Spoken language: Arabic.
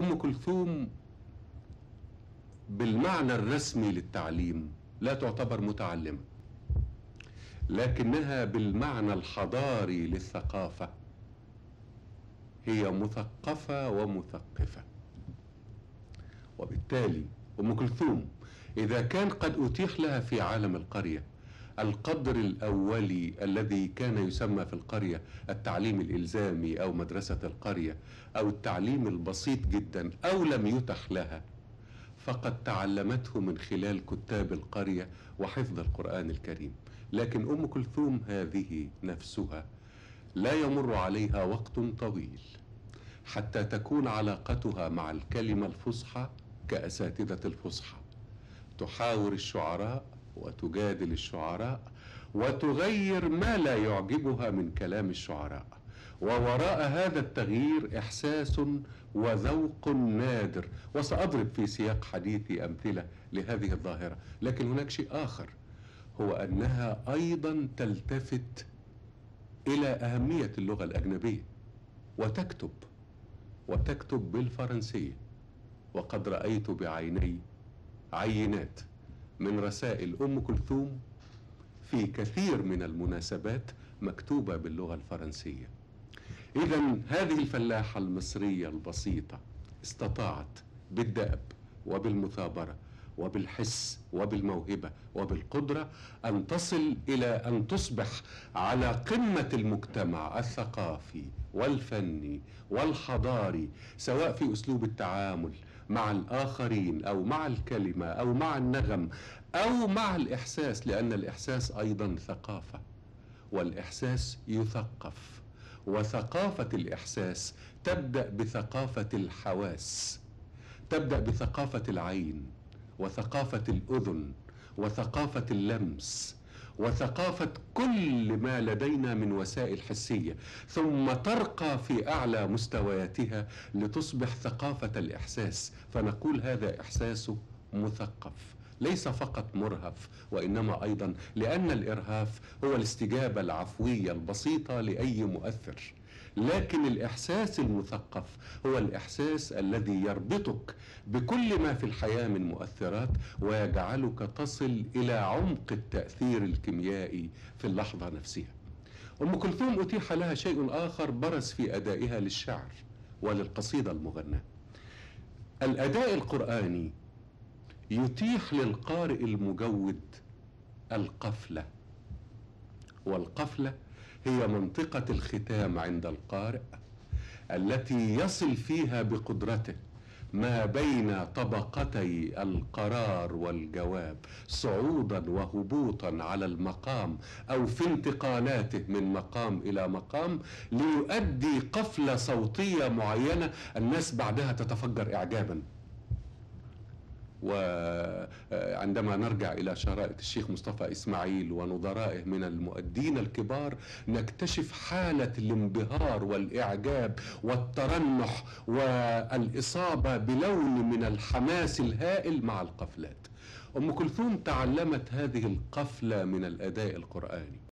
أم كلثوم بالمعنى الرسمي للتعليم لا تعتبر متعلمة، لكنها بالمعنى الحضاري للثقافة هي مثقفة ومثقفة. وبالتالي أم كلثوم إذا كان قد أتيح لها في عالم القرية القدر الأولي الذي كان يسمى في القرية التعليم الإلزامي أو مدرسة القرية أو التعليم البسيط جدا، أو لم يتح لها، فقد تعلمته من خلال كتاب القرية وحفظ القرآن الكريم. لكن أم كلثوم هذه نفسها لا يمر عليها وقت طويل حتى تكون علاقتها مع الكلمة الفصحى كأساتذة الفصحى، تحاور الشعراء وتجادل الشعراء وتغير ما لا يعجبها من كلام الشعراء، ووراء هذا التغيير إحساس وذوق نادر. وسأضرب في سياق حديثي أمثلة لهذه الظاهرة. لكن هناك شيء آخر، هو أنها أيضا تلتفت إلى أهمية اللغة الأجنبية وتكتب بالفرنسية. وقد رأيت بعيني عينات من رسائل أم كلثوم في كثير من المناسبات مكتوبة باللغة الفرنسية. إذن هذه الفلاحة المصرية البسيطة استطاعت بالدأب وبالمثابرة وبالحس وبالموهبة وبالقدرة أن تصل إلى أن تصبح على قمة المجتمع الثقافي والفني والحضاري، سواء في أسلوب التعامل مع الآخرين أو مع الكلمة أو مع النغم أو مع الإحساس، لأن الإحساس أيضا ثقافة، والإحساس يثقف. وثقافة الإحساس تبدأ بثقافة الحواس، تبدأ بثقافة العين وثقافة الأذن وثقافة اللمس وثقافة كل ما لدينا من وسائل حسية، ثم ترقى في أعلى مستوياتها لتصبح ثقافة الإحساس، فنقول هذا إحساس مثقف، ليس فقط مرهف، وإنما أيضا لأن الإرهاف هو الاستجابة العفوية البسيطة لأي مؤثر. لكن الإحساس المثقف هو الإحساس الذي يربطك بكل ما في الحياة من مؤثرات ويجعلك تصل إلى عمق التأثير الكيميائي في اللحظة نفسها. أم كلثوم أتيح لها شيء آخر برز في أدائها للشعر وللقصيدة المغناة. الأداء القرآني يتيح للقارئ المجود القفلة، والقفلة هي منطقة الختام عند القارئ التي يصل فيها بقدرته ما بين طبقتي القرار والجواب، صعودا وهبوطا على المقام أو في انتقالاته من مقام إلى مقام، ليؤدي قفلة صوتية معينة الناس بعدها تتفجر إعجابا. وعندما نرجع إلى شرائط الشيخ مصطفى إسماعيل ونظرائه من المؤدين الكبار نكتشف حالة الانبهار والإعجاب والترنح والإصابة بلون من الحماس الهائل مع القفلات. أم كلثوم تعلمت هذه القفلة من الأداء القرآني.